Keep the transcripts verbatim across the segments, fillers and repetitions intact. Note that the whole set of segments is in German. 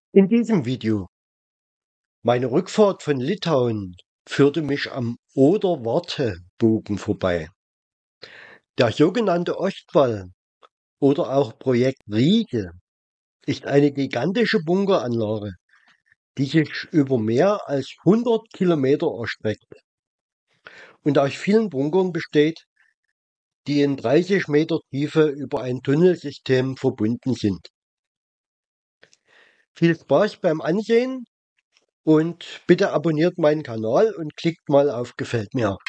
In diesem Video. Meine Rückfahrt von Litauen führte mich am Oder-Warthe-Bogen vorbei. Der sogenannte Ostwall oder auch Projekt Riegel ist eine gigantische Bunkeranlage, die sich über mehr als hundert Kilometer erstreckt und aus vielen Bunkern besteht, die in dreißig Meter Tiefe über ein Tunnelsystem verbunden sind. Viel Spaß beim Ansehen und bitte abonniert meinen Kanal und klickt mal auf Gefällt mir.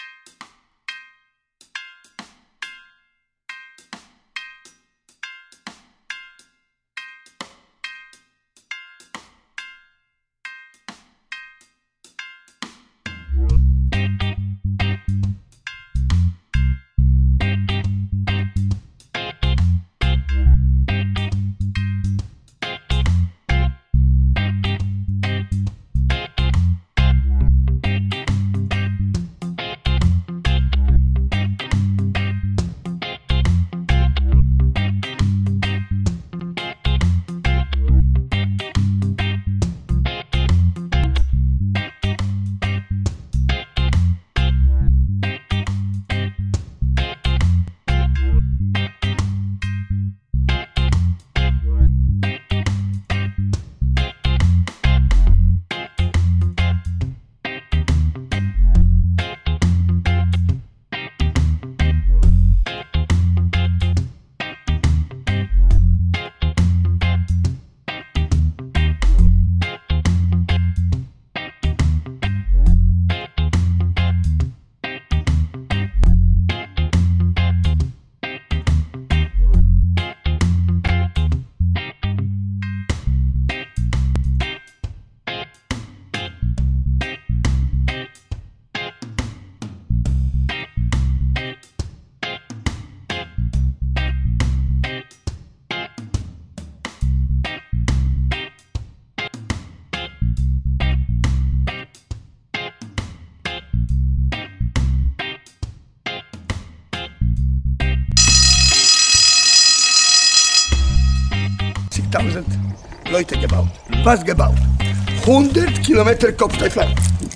tausend Leute gebaut. Was gebaut? hundert Kilometer Kopfsteinpflaster.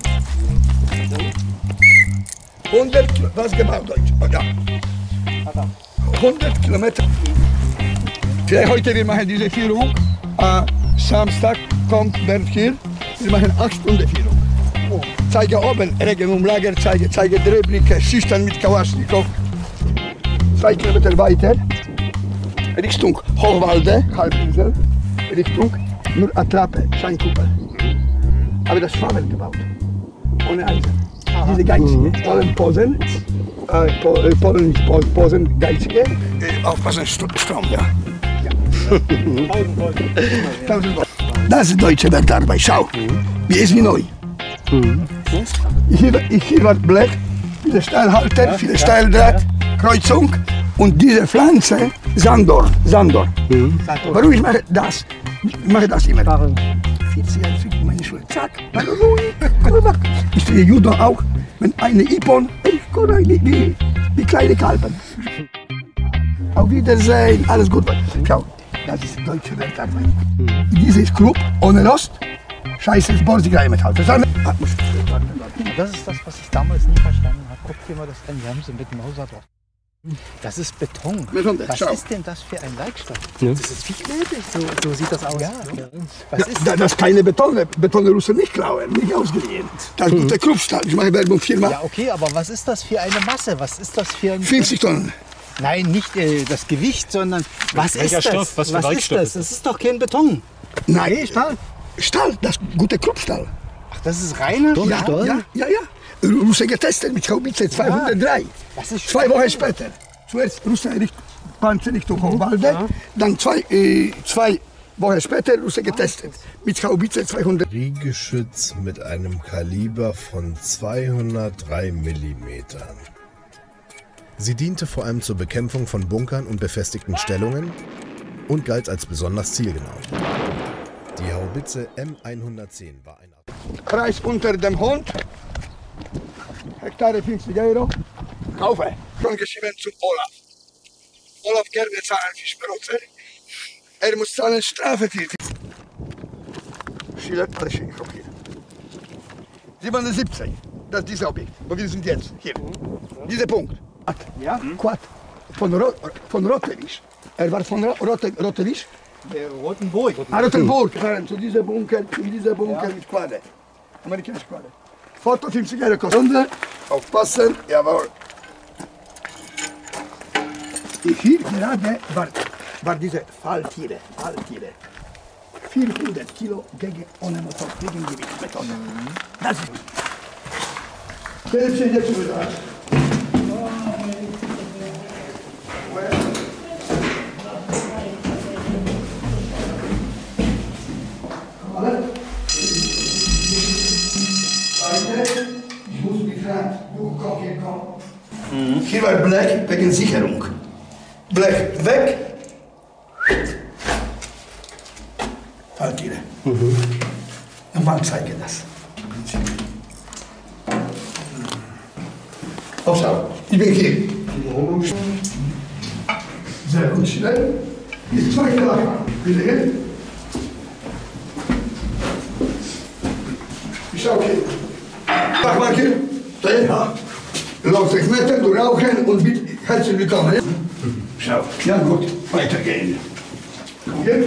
hundert Kilometer, was gebaut, Deutsch? Oh, ja. hundert Kilometer. Vielleicht heute, wir machen diese Führung. Äh, Samstag kommt Bernd hier. Wir machen acht Stunden Führung. Oh. Zeige oben Regenumlager, zeige, zeige Drehblicke, Schüchtern mit Kalaschnikow. Zwei Kilometer weiter. Richtung Hochwalde, Halbinsel, Richtung nur Attrappe, Scheinkuppel. Aber das Schwammel gebaut, ohne Eisen. Aha. Diese geizige, Polen, Posen, äh, po, äh, Polen nicht Posen, Posen, geizige. Äh, aufpassen, St Strom, ja. ja. Tausend Volt. Das ist deutsche Wertarbeit, schau, wie ist wie neu. Mhm. Hier, hier war Blech, diese Steilhalter, ja, viele ja, Steildraht, ja. Kreuzung. Und diese Pflanze, Sandor, Sandor. Mhm. Warum ich mache das? Ich mache das immer. Warum? vierzig Jahre für meine Schule. Zack, ruhig, ich sehe Judo auch, wenn eine Ipon, ich komme wie, wie, wie kleine Kalben. Auf Wiedersehen, alles gut. Schau, das ist deutsche Wertarbeit. Mhm. Dieses Club ohne Rost, scheiße Borsig-Rheinmetall. Das ist das, was ich damals nie verstanden habe. Guck dir mal das an, wir haben sie mit dem Mauser. Das ist Beton. Beton. Was Schau. ist denn das für ein Leitstoff? Ja. Das ist viel klebrig. So, so sieht das aus. Ja. Was Ja, ist das? Das ist keine Beton. Beton Russen nicht klauen, nicht ausgeliehen. Das ist guter Klubstahl. Ich mache Werbung viermal. Ja, okay, aber was ist das für eine Masse? Was ist das für ein... fünfzig Tonnen. Nein, nicht äh, das Gewicht, sondern was Welcher ist das? Stoff? Was für was ist das? Das ist doch kein Beton. Nein, nee, Stahl. Stahl, das ist guter Klubstahl. Ach, das ist reiner Ja, Stahl? ja, ja, ja. Russen getestet mit Haubitze zweihundertdrei. Das ist Zwei Wochen später. Zuerst Russen Richt, Panzer Richtung Hochwalde, ja. Dann zwei, äh, zwei Wochen später Russen getestet mit Haubitze zweihundert. Geschütz mit einem Kaliber von zweihundertdrei Millimeter. Sie diente vor allem zur Bekämpfung von Bunkern und befestigten Stellungen und galt als besonders zielgenau. Die Haubitze M hundertzehn war ein Ab Preis unter dem Hund, Hektare fünfzig Euro, kaufe. Schon geschrieben zum Olaf. Olaf gerne zahlen für Sprotze. Er muss zahlen Strafe für. Schiller, alles schön, guck hier. siebenundsiebzig, das ist dieses Objekt, wo wir sind jetzt, hier. Dieser Punkt. Ja, Quad. Von, Ro von Rotewitsch. Er war von Ro Rote Rotewitsch. Der Rotenburg. Ah, Rotenburg. Zu diesem Bunker, in diesem Bunker ja. Mit Quadre. Amerikanische Quadre. Foto fünfzig Euro kostet. Aufpassen, jawohl. Hier gerade war, war diese Falltiere, Falltiere. vierhundert Kilo gegen ohne Motor, gegen Gewichtsmethode. Mhm. Das ist. Hälfte jetzt wieder. Ich muss mit Hand, du komm, hier komm. Mhm. Hier war Blech wegen Sicherung. Blech weg. Falltiere. Mhm. Nochmal zeige das. Oh, schau, ich bin hier. Sehr gut, schnell. Die zweite Lache. Bitte hin. Ich schau hier. Mach mal hier. Ja. Lauf sechs Meter, du rauchen und bitte herzlich willkommen. Schau, ja gut, weitergehen. Komm hier.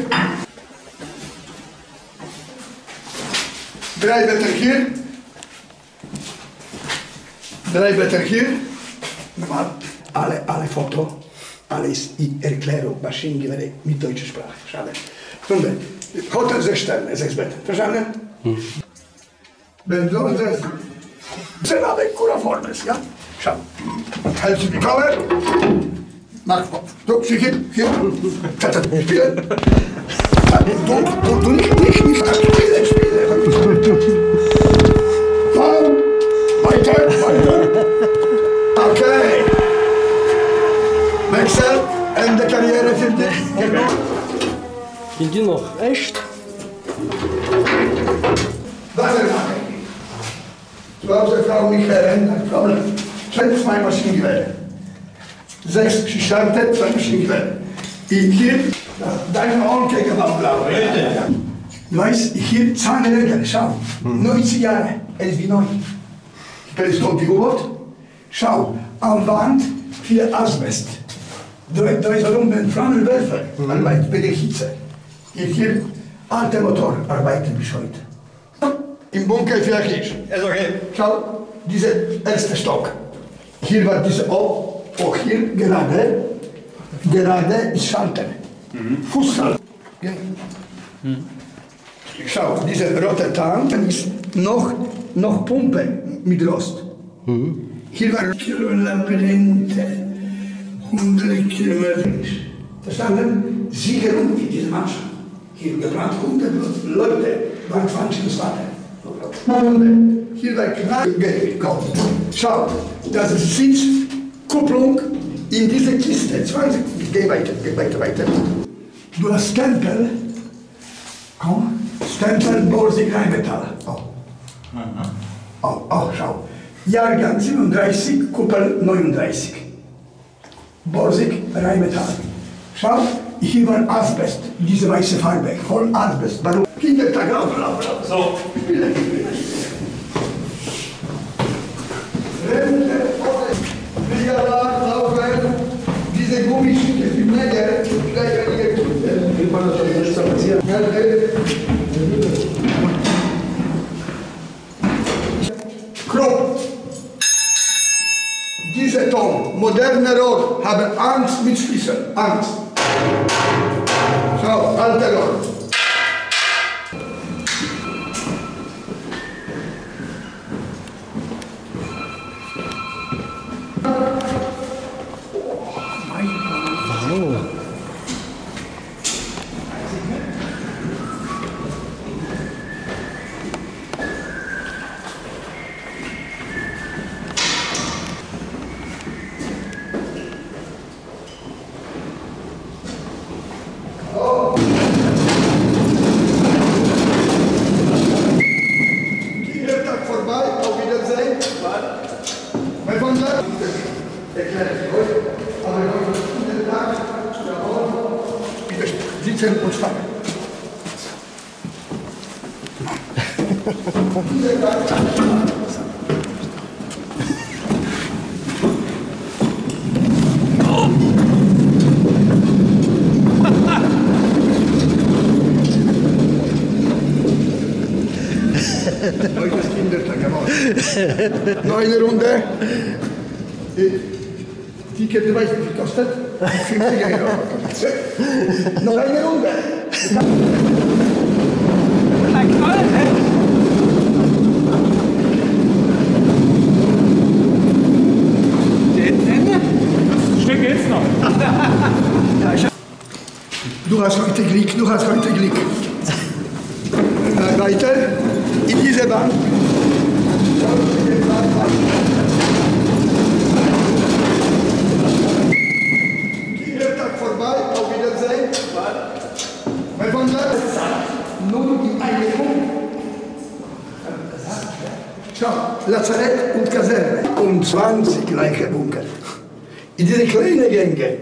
Drei Meter hier. Drei Meter hier. Nochmal. Alle, alle Foto, alles in Erklärung, Maschinengewehre mit deutscher Sprache. Schade. Stunde. Hotel sechs Sterne, sechs Betten. Verstanden? Hm. Wenn so das Senade Curaformes, ja? Schau. Herzlich willkommen. Mach, du, hier, hier. Spielen. Du, du, du nicht, nicht, nicht. Spielen, spielen. Komm. Weiter, weiter. Okay. Wechsel, Ende Karriere für dich. Sind die noch echt? Weitermachen. Zu Hause Frau Michael, ein Problem. Sind zwei Maschinengewehre. Sechs gestartet, zwei Maschinengewehre. Hier, deine Onkel gemacht, glaube ich. Du weißt, hier Zahnräder, schau. neunzig Jahre, er ist wie neu. Teleskop wie U-Boot. Schau, am Wand viel Asbest. Da, da ist warum ein Flammenwerfer arbeitet bei der Hitze. Hier, hier alte Motor arbeiten bis heute. Im Bunker vielleicht nicht. Ist okay. Schau, dieser erste Stock. Hier war diese O, auch hier gerade, gerade ist Schalter. Mhm. Fußschalter. Ja. Mhm. Schau, dieser rote Tank ist noch, noch Pumpe mit Rost. Mhm. Hier war Kilometer hundert Kilometer. Verstanden? Sicherung in dieser Mannschaft. Hier geplant hundert Leute, waren zwanzig bis Hunde. Hier war knapp gekommen. Schau, das ist Sitzkupplung in diese Kiste. zwanzig. Geh weiter, geh weiter, weiter. Du hast Stempel. Komm. Stempel Borsig Rheinmetall. Oh. Oh, oh, schau. Jahrgang siebenunddreißig, Kuppel neununddreißig. Borsig Rheinmetall. Schau, hier war Asbest, diese weiße Farbe, voll Asbest. Warum? Kindertag, lauf, lauf, lauf. So. Spiele, spiele. Rente, Fliegerrad, laufen, diese Gummistücke, die Menge, gleich an ihr Kinder. Wie kann das schon nicht passieren? Krupp. Diese Ton, moderne Rohr, haben Angst mit Schlüssel. Angst. Schau, alte Rohr. Neues Kindertag, jawohl. Noch eine Runde. Ticket, du weißt, wie viel kostet? fünfzig Euro. Noch eine Runde. Stück geht's noch. Du hast heute Glück, du hast heute Glück. Weiter in diese Bahn. Kindertag vorbei, auf Wiedersehen. Mein Vater, nun die Einigung. Schau, Lazarett und Kaserne und zwanzig gleiche Bunker. In diese kleinen Gänge,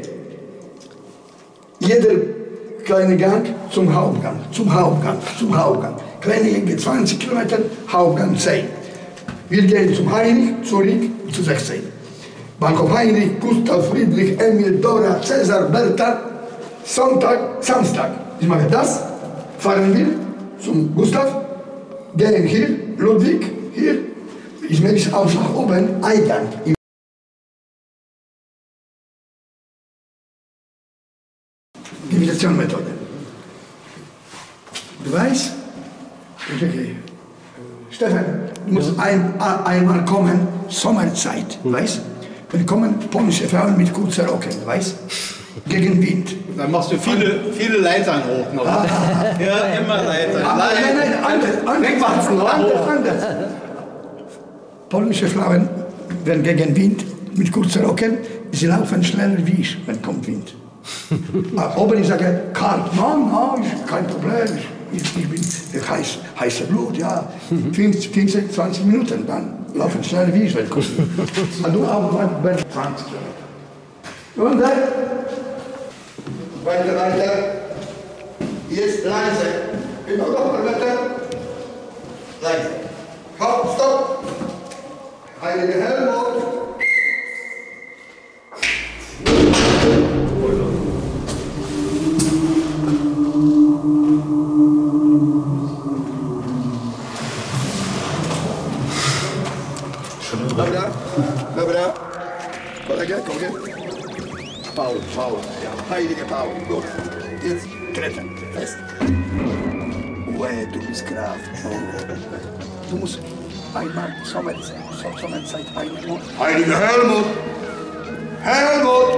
jeder kleine Gang zum Hauptgang, zum Hauptgang, zum Hauptgang. Kleine Gänge zwanzig Kilometer, Hauptgang zehn. Wir gehen zum Heinrich, zurück zu sechzehn. Bahnhof Heinrich, Gustav, Friedrich, Emil, Dora, Cäsar, Bertha, Sonntag, Samstag. Ich mache das, fahren wir zum Gustav, gehen hier, Ludwig, hier. Ich mache es auch nach oben, Eingang. Imitationmethode. Du weißt? Okay. Stefan, du musst ein, einmal kommen, Sommerzeit, weißt? Wenn kommen polnische Frauen mit kurzer Rocken, weißt? Gegen Wind. Dann machst du viele, viele Leitern hoch noch. Ah. Ja, immer Leitern. Aber nein, nein, anders, anders, anders, anders. Polnische Frauen werden gegen Wind mit kurzer Rocken, sie laufen schneller wie ich, wenn kommt Wind. Oben ich sage, kalt, nein, nein, kein Problem, ich, ich bin heiß, heißer Blut, ja, fünfzehn, zwanzig Minuten, dann laufen schneller wie ich, wenn kommt. Und du auch bei zwanzig Kilometer. Und dann, weiter, weiter, jetzt leise, immer noch weiter, leise. Halt, stopp, heilige Helmut. Dobra, dobra. Kolega, kolega. Paul, Paul, ja, heilige Paul, gut. Jetzt treten, fest. Ue, du bist Graf. Oh. Du musst einmal Sommerzeit, Sommerzeit einmal. Heilige Helmut! Helmut!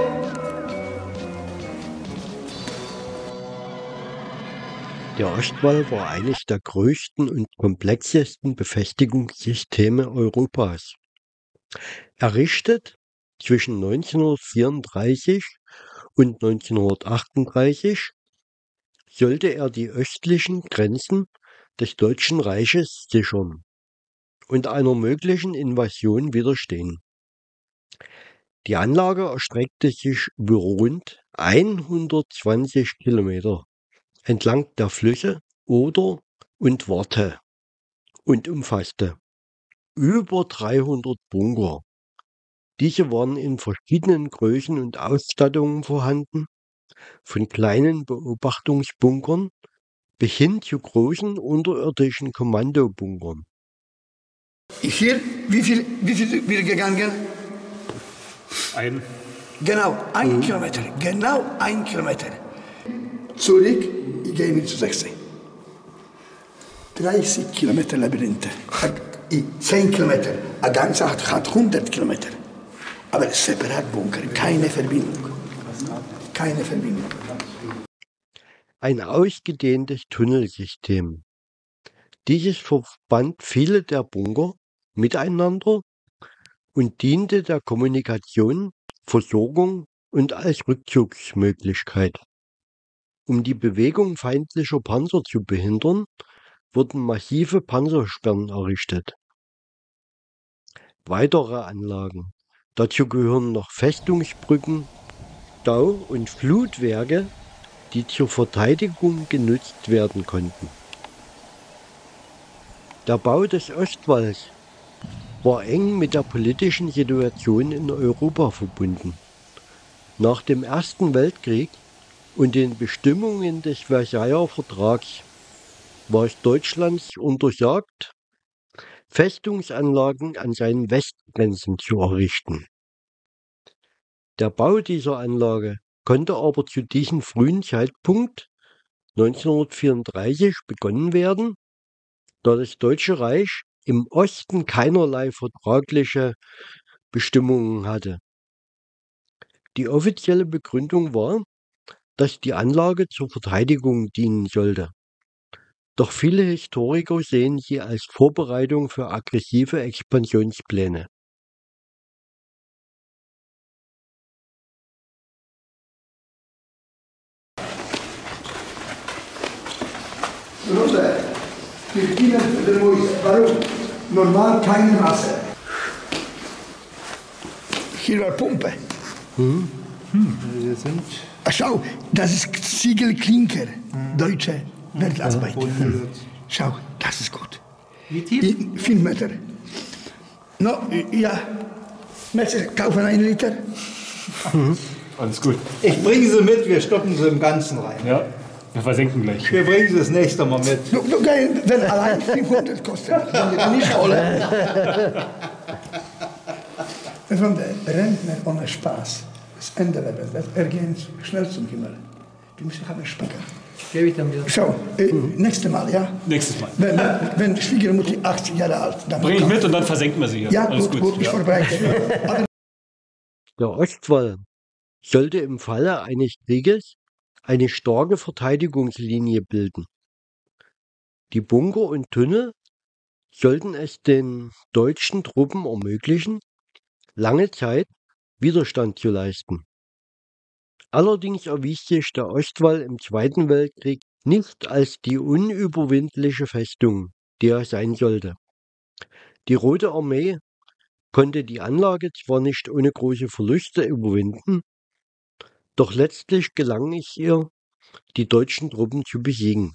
Der Ostwall war eines der größten und komplexesten Befestigungssysteme Europas. Errichtet zwischen neunzehnhundertvierunddreißig und neunzehnhundertachtunddreißig sollte er die östlichen Grenzen des Deutschen Reiches sichern und einer möglichen Invasion widerstehen. Die Anlage erstreckte sich über rund hundertzwanzig Kilometer entlang der Flüsse Oder und Warthe und umfasste über dreihundert Bunker. Diese waren in verschiedenen Größen und Ausstattungen vorhanden, von kleinen Beobachtungsbunkern bis hin zu großen unterirdischen Kommandobunkern. Hier, wie viel, wie viel wir gegangen? Ein. Genau, ein mhm. Kilometer, genau ein Kilometer. Zurück, ich gehe mit zu sechzehn. dreißig Kilometer Labyrinthe. zehn Kilometer. Eine ganze hat, hat hundert Kilometer. Aber separat Bunker, keine Verbindung. Keine Verbindung. Ein ausgedehntes Tunnelsystem. Dieses verband viele der Bunker miteinander und diente der Kommunikation, Versorgung und als Rückzugsmöglichkeit. Um die Bewegung feindlicher Panzer zu behindern, wurden massive Panzersperren errichtet. Weitere Anlagen. Dazu gehören noch Festungsbrücken, Stau- und Flutwerke, die zur Verteidigung genutzt werden konnten. Der Bau des Ostwalls war eng mit der politischen Situation in Europa verbunden. Nach dem Ersten Weltkrieg und den Bestimmungen des Versailler Vertrags war es Deutschlands untersagt, Festungsanlagen an seinen Westgrenzen zu errichten. Der Bau dieser Anlage konnte aber zu diesem frühen Zeitpunkt neunzehnhundertvierunddreißig begonnen werden, da das Deutsche Reich im Osten keinerlei vertragliche Bestimmungen hatte. Die offizielle Begründung war, dass die Anlage zur Verteidigung dienen sollte. Doch viele Historiker sehen sie als Vorbereitung für aggressive Expansionspläne. Runter. Wir gehen für den Mäuse. Warum? Normal keine Wasser. Hier war Pumpe. Hm, wir sind Ach, schau, das ist Ziegelklinker. Deutsche Werkarbeit. Schau, das ist gut. wie tief? I- Fünf Meter. No, ja. Möchtest du kaufen einen Liter? Alles gut. Ich bringe sie mit, wir stoppen sie im Ganzen rein. Ja, wir versenken gleich. Wir bringen sie das nächste Mal mit. Du, du, wenn allein fünfhundert kostet, dann wird nicht holen. Von der Rentner ohne Spaß. Das Ende der Welt. Er geht schnell zum Himmel. Die müssen haben Spaß. Schau, äh, nächstes Mal, ja? Nächstes Mal. Wenn, wenn, wenn Schwiegermutter achtzig Jahre alt dann Bring ich kommt. mit und dann versenken wir sie hier. Ja, Alles gut, gut. gut, ich vorbereite. Aber Der Ostwall sollte im Falle eines Krieges eine starke Verteidigungslinie bilden. Die Bunker und Tunnel sollten es den deutschen Truppen ermöglichen, lange Zeit Widerstand zu leisten. Allerdings erwies sich der Ostwall im Zweiten Weltkrieg nicht als die unüberwindliche Festung, die er sein sollte. Die Rote Armee konnte die Anlage zwar nicht ohne große Verluste überwinden, doch letztlich gelang es ihr, die deutschen Truppen zu besiegen.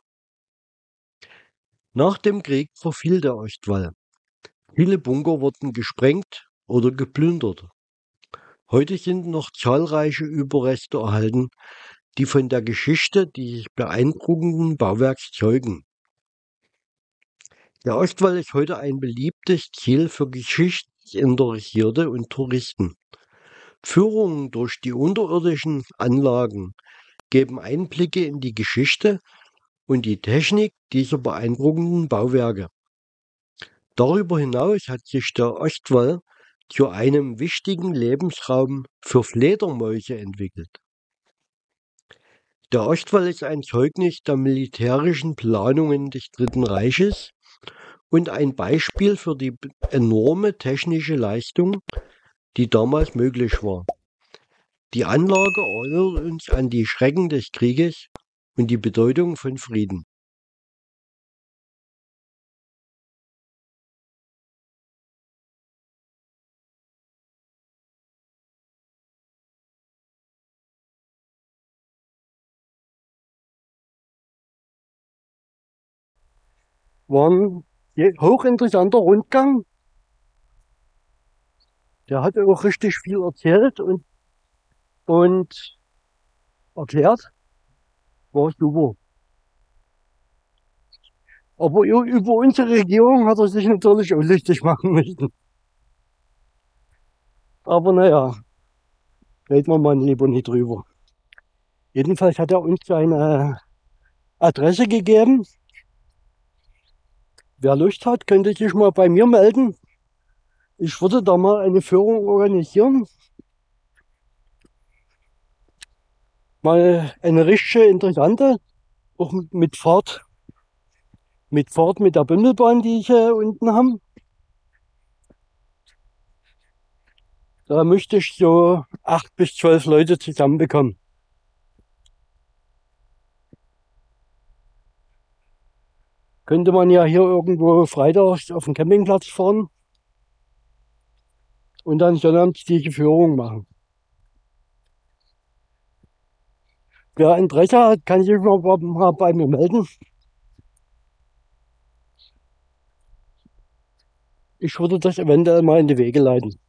Nach dem Krieg verfiel der Ostwall. Viele Bunker wurden gesprengt oder geplündert. Heute sind noch zahlreiche Überreste erhalten, die von der Geschichte dieses beeindruckenden Bauwerks zeugen. Der Ostwall ist heute ein beliebtes Ziel für Geschichtsinteressierte und Touristen. Führungen durch die unterirdischen Anlagen geben Einblicke in die Geschichte und die Technik dieser beeindruckenden Bauwerke. Darüber hinaus hat sich der Ostwall zu einem wichtigen Lebensraum für Fledermäuse entwickelt. Der Ostwall ist ein Zeugnis der militärischen Planungen des Dritten Reiches und ein Beispiel für die enorme technische Leistung, die damals möglich war. Die Anlage erinnert uns an die Schrecken des Krieges und die Bedeutung von Frieden. War ein hochinteressanter Rundgang. Der hat auch richtig viel erzählt und, und erklärt. War super. Aber ü- über unsere Regierung hat er sich natürlich auch lustig machen müssen. Aber naja, reden wir mal lieber nicht drüber. Jedenfalls hat er uns seine Adresse gegeben. Wer Lust hat, könnte sich mal bei mir melden. Ich würde da mal eine Führung organisieren. Mal eine richtige interessante, auch mit mit Fahrt, mit Fahrt mit der Bündelbahn, die ich hier unten haben. Da möchte ich so acht bis zwölf Leute zusammenbekommen. Könnte man ja hier irgendwo freitags auf dem Campingplatz fahren und dann sonnabends diese Führung machen. Wer Interesse hat, kann sich mal mal bei mir melden. Ich würde das eventuell mal in die Wege leiten.